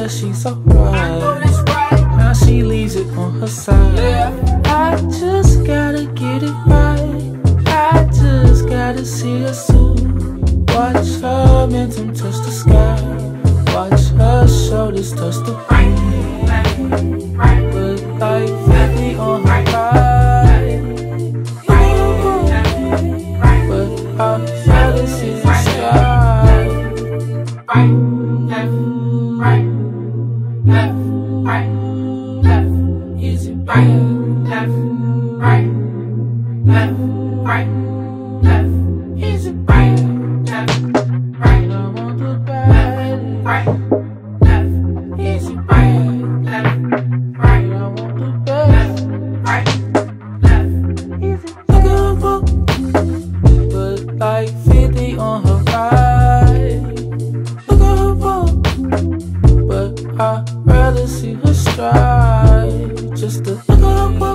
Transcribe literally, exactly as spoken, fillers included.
that she's alright. Now she leaves it on her side. I just gotta get it right. I just gotta see her soon. Watch her momentum touch the sky. Watch her shoulders touch the ground. Put like fifty on her ride. But I'd rather see the sky. Right, left, right, left, right, left. Is it right, left, right, left, right, left? Is it right, left, right? I want the bad, Right, left. Is it right, left, right? I want the best. Right, left. Is it look at her book? Put like fifty on her ride. Look at her book, but I'd rather see her stride. Just to look at her book.